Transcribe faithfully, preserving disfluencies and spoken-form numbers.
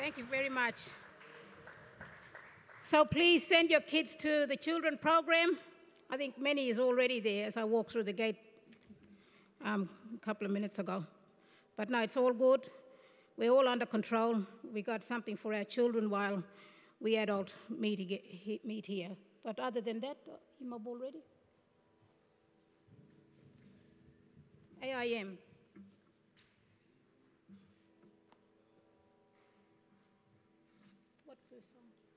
Thank you very much. So please send your kids to the children program. I think many is already there as I walked through the gate um, a couple of minutes ago. But no, it's all good. We're all under control. We got something for our children while we adults meet, meet here. But other than that, you mob already? A I M. What first song?